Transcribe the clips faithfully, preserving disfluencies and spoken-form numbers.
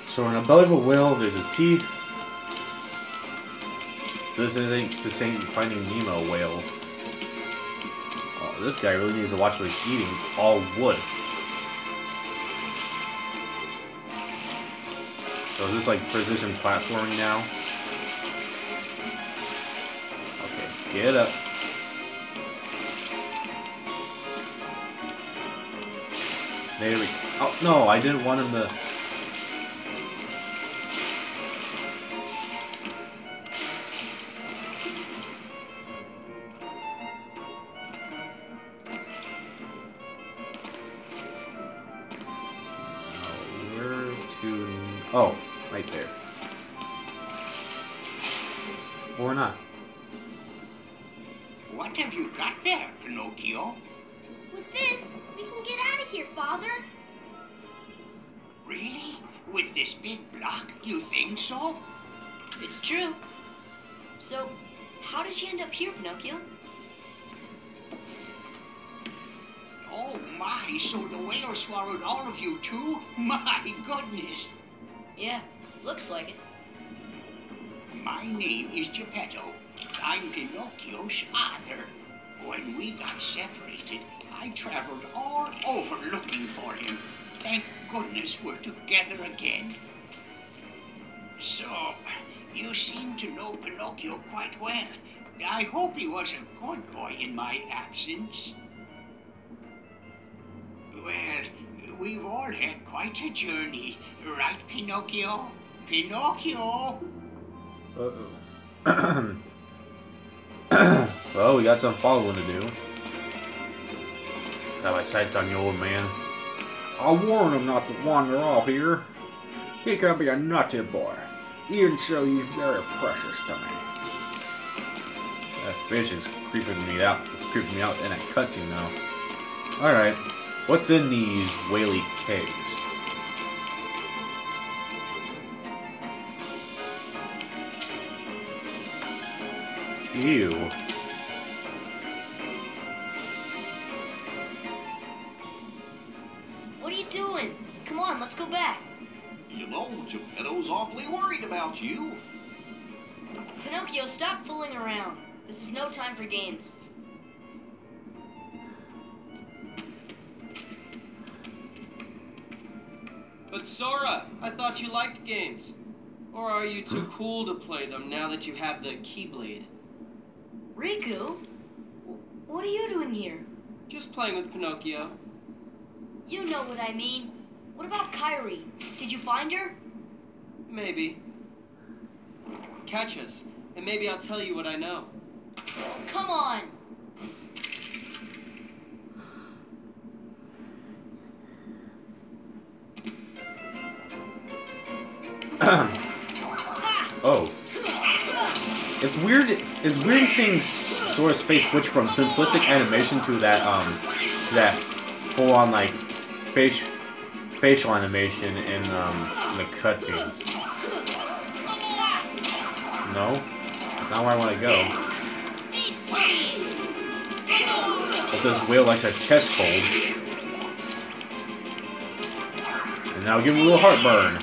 So in the belly of a whale, there's his teeth. This ain't this ain't Finding Nemo whale. Oh, this guy really needs to watch what he's eating. It's all wood. So is this like precision platforming now? Okay, get up. There we go. Oh no, I didn't want him to. Oh, right there. Or not. What have you got there, Pinocchio? With this, we can get out of here, Father. Really? With this big block, you think so? It's true. So, how did you end up here, Pinocchio? Oh my, so the whale swallowed all of you too? My goodness. Yeah, looks like it. My name is Geppetto. I'm Pinocchio's father. When we got separated, I traveled all over looking for him. Thank goodness we're together again. So, you seem to know Pinocchio quite well. I hope he was a good boy in my absence. Well, we've all had quite a journey, right, Pinocchio? Pinocchio! Uh-oh. Well, we got some following to do. Got my sights on you, old man. I'll warn him not to wander off here. He can be a nutty boy. Even so, he's very precious to me. That fish is creeping me out. It's creeping me out in that cutscene now. Alright. What's in these whaley caves? Ew. What are you doing? Come on, let's go back. You know, Geppetto's awfully worried about you. Pinocchio, stop fooling around. This is no time for games. But Sora, I thought you liked games. Or are you too cool to play them now that you have the Keyblade? Riku? What are you doing here? Just playing with Pinocchio. You know what I mean. What about Kairi? Did you find her? Maybe. Catch us, and maybe I'll tell you what I know. Come on! Oh. It's weird. It's weird seeing Sora's face switch from simplistic animation to that um, to that full-on like face facial animation in um in the cutscenes. No, that's not where I want to go. But this whale likes a chest cold, and now give him a little heartburn.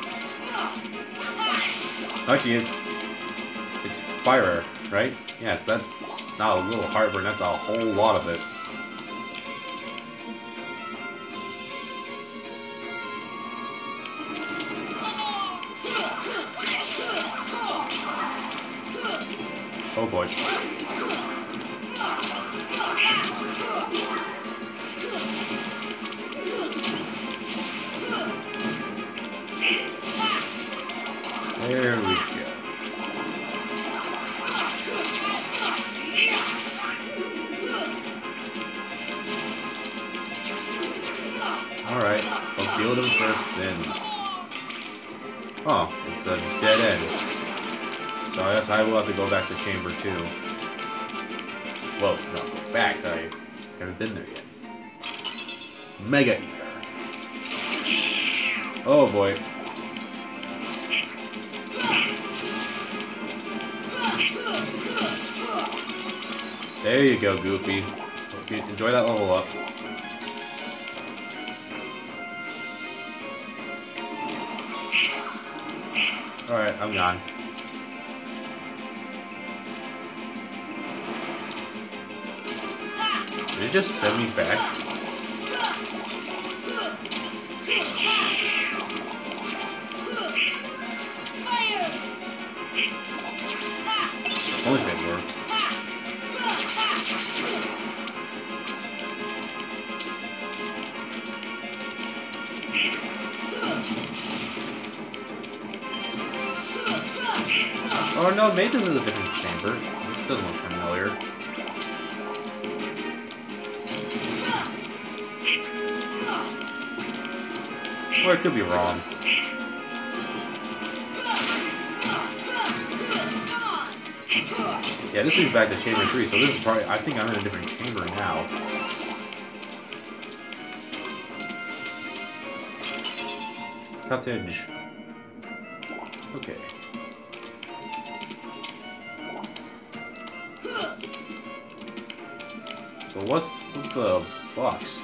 Actually, it's it's fire, right? Yes, that's not a little heartburn. That's a whole lot of it. Oh boy. There we go. Alright, I'll deal with him first, then. Oh, it's a dead end. So I guess I will have to go back to chamber two. Whoa, no, go back. I haven't been there yet. Mega Ether. Oh boy. There you go, Goofy. Hope you enjoy that level up. Alright, I'm gone. Did it just send me back? Only if it worked. Oh no, maybe this is a different chamber. This doesn't look familiar. Or I could be wrong. Yeah, this leads back to chamber three, so this is probably, I think I'm in a different chamber now. Cottage. Okay. So what's with the box?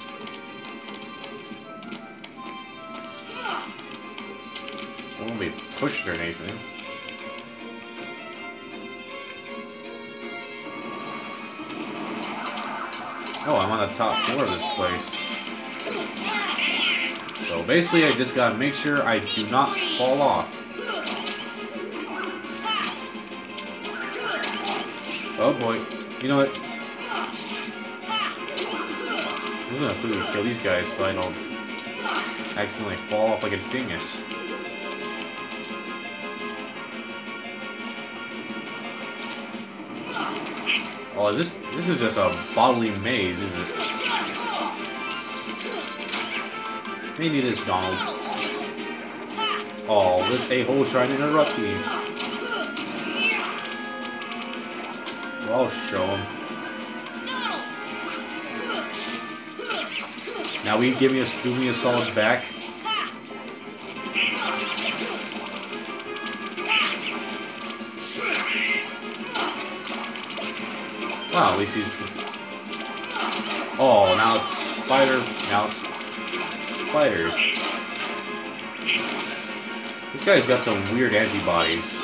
I won't be pushed or anything. Oh, I'm on the top floor of this place. So basically, I just gotta make sure I do not fall off. Oh boy. You know what? I'm gonna quickly kill these guys so I don't accidentally fall off like a dingus. Oh, is this this is just a bodily maze, is it? Maybe this, Donald. Oh, this a-hole's trying to interrupt you. Well, I'll show him. Now will you give me a do me a solid back? Wow, at least he's... Oh, now it's spider... Now it's spiders. This guy's got some weird antibodies.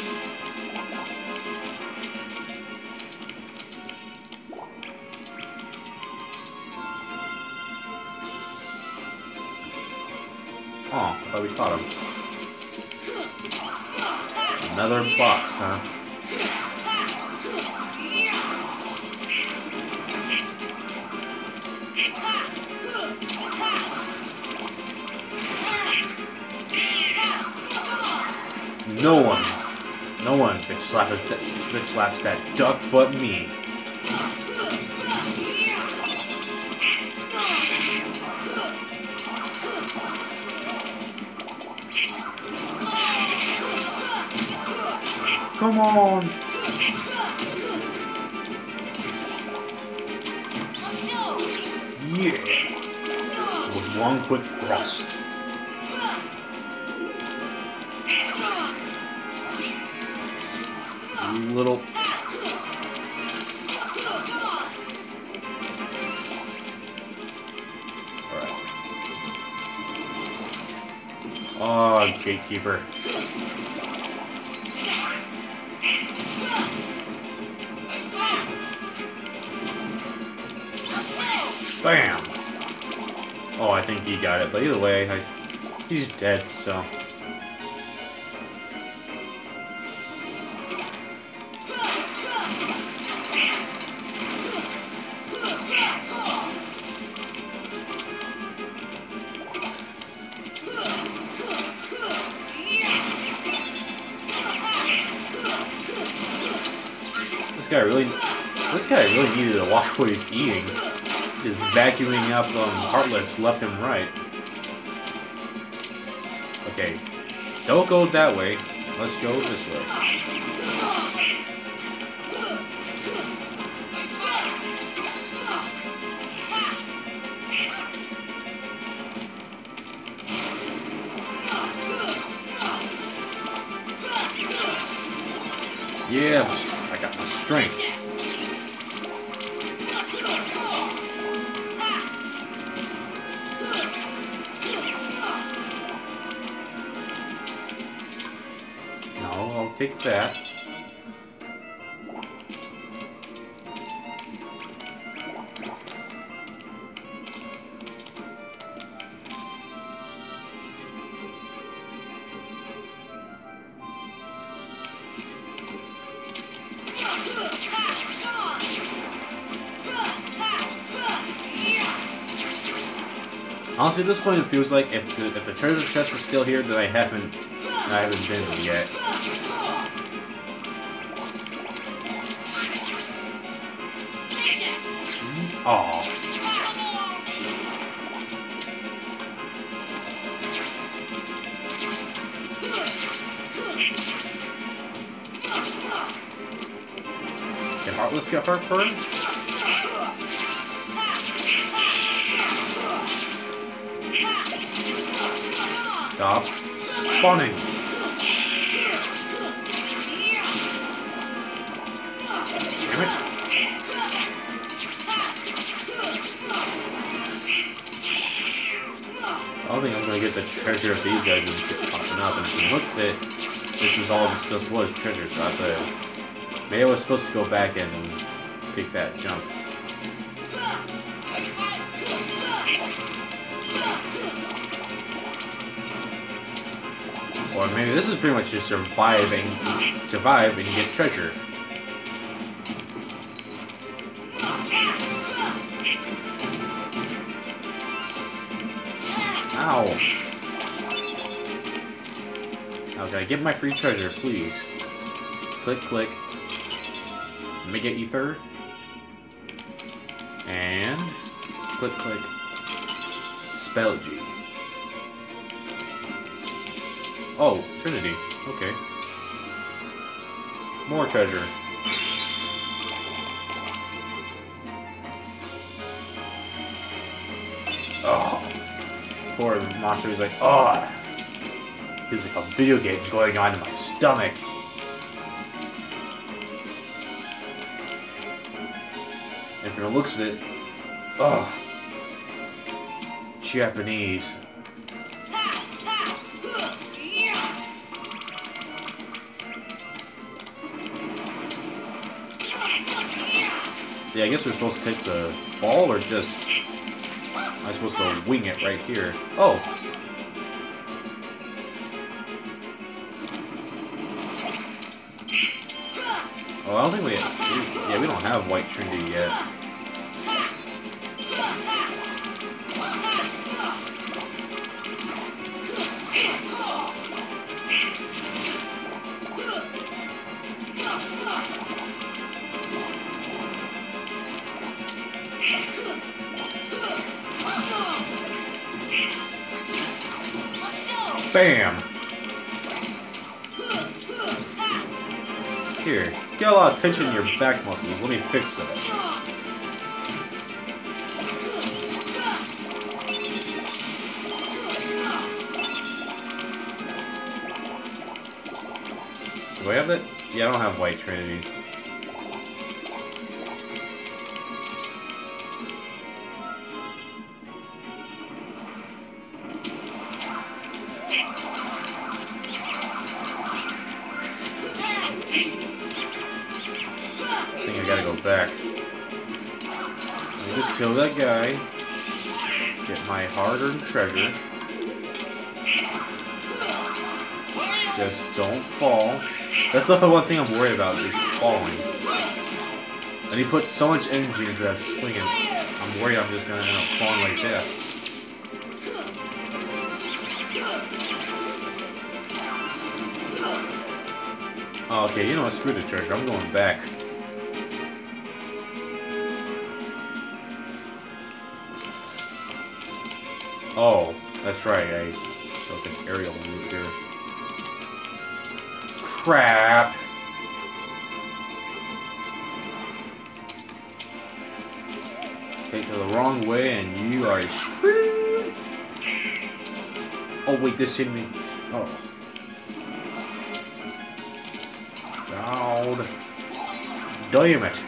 Oh, I thought we caught him. Another box, huh? No one, no one bitch slaps that bitch slaps that duck but me. Come on. Yeah. With one quick thrust. Little. Alright. Oh, gatekeeper. Bam! Oh, I think he got it, but either way, I, he's dead, so. This guy really, this guy really needed to watch what he's eating. Just vacuuming up um, heartless left and right. Okay, don't go that way. Let's go this way. Yeah, I got my strength. I'll take that. Honestly, at this point, it feels like if the if the treasure chest is still here, that I haven't I haven't been there yet. Aww. Can Heartless get heartburn? Stop spawning. Damn it. I don't think I'm gonna get the treasure if these guys just keep popping up. And from the looks of it, this was all this just was treasure, so I have to. Maybe I was supposed to go back and pick that jump. Or maybe this is pretty much just survive and survive and you get treasure. Ow. Now can I get my free treasure, please? Click, click. Let me get ether. And click, click. Spell G. Oh, Trinity. Okay. More treasure. Oh. Poor monster is like, oh. He's like, a video game's going on in my stomach. And from the looks of it, oh. Japanese. See, I guess we're supposed to take the fall, or just... Am I supposed to wing it right here? Oh! Oh, I don't think we... Yeah, we don't have White Trinity yet. Bam! Here, get a lot of tension in your back muscles. Let me fix them. Do I have that? Yeah, I don't have White Trinity. I think I gotta go back. Let me just kill that guy. Get my hard-earned treasure. Just don't fall. That's the one thing I'm worried about, is falling. And he put so much energy into that swing, and I'm worried I'm just gonna end up falling like death. Oh, okay, you know what? Screw the treasure. I'm going back. Oh, that's right. I took an aerial route here. Crap! Take it the wrong way and you are screwed! Oh wait, this hit me. Oh. God. Damn it.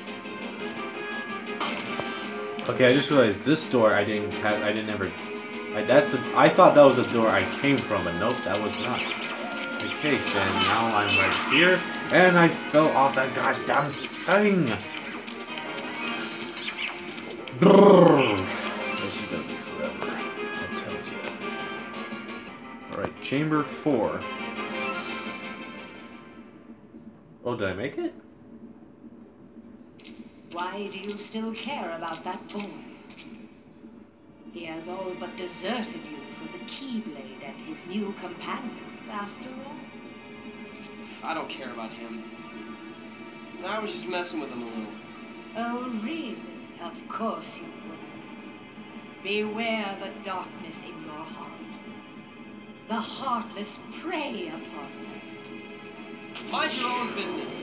Okay, I just realized this door I didn't have, I didn't ever Right, that's the. I thought that was the door I came from, but nope, that was not. Okay, so now I'm right here, and I fell off that goddamn thing. Brrr. This is gonna be forever. That tells you. All right, chamber four. Oh, did I make it? Why do you still care about that boy? He has all but deserted you for the Keyblade and his new companions, after all. I don't care about him. I was just messing with him a little. Oh, really? Of course you would. Beware the darkness in your heart. The heartless prey upon it. Mind your own business.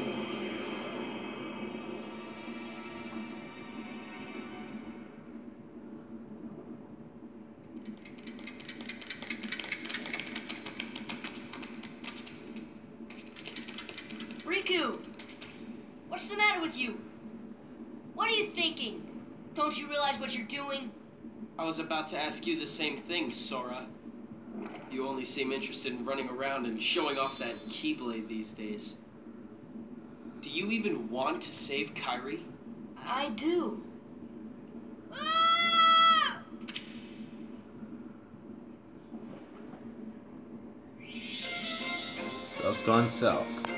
Riku! What's the matter with you? What are you thinking? Don't you realize what you're doing? I was about to ask you the same thing, Sora. You only seem interested in running around and showing off that Keyblade these days. Do you even want to save Kairi? I do. Stuff's gone south.